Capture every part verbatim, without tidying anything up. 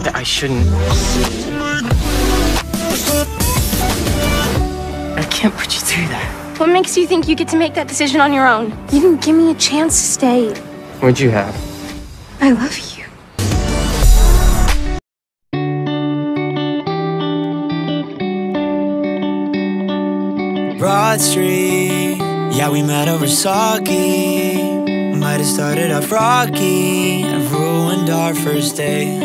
I shouldn't. I can't put you through that. What makes you think you get to make that decision on your own? You didn't give me a chance to stay. What'd you have? I love you. Broad Street, yeah, we met over sake. Might have started off rocky and ruined our first date.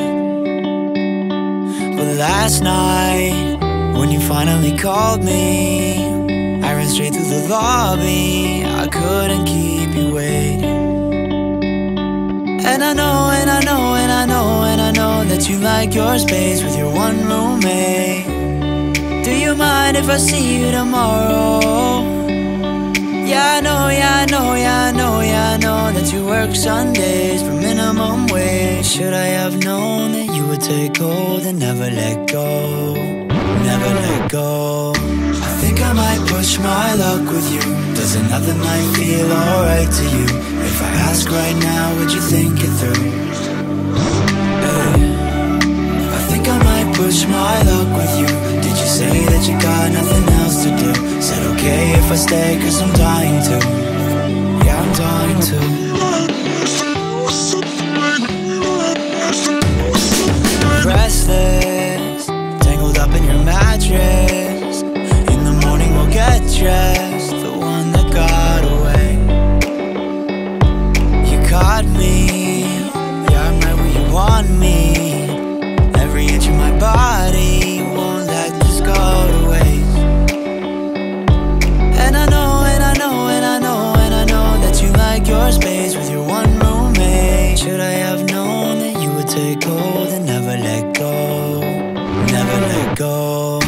But last night, when you finally called me, I ran straight through the lobby. I couldn't keep you waiting. And I know, and I know, and I know, and I know that you like your space with your one roommate. Do you mind if I see you tomorrow? Yeah, I know, yeah, I know, yeah, I know, yeah, I know that you work Sundays for minimum wage. Should I have known that you would take hold and never let go? Never let go. I think I might push my luck with you. Does another night feel alright to you? If I ask right now, would you think it through? Hey, I think I might push my luck with you. Did you say that you got nothing else to do? Said okay if I stay cause I'm dying to. Yeah, I'm dying to. Restless, tangled up in your mattress. In the morning we'll get dressed, the one that got away. You caught me, yeah, I'm right where you want me. Every inch of my body won't let this go to waste. And I know, and I know, and I know, and I know that you like your space with your one roommate. Should I have known that you would take hold and never let go? Never let go.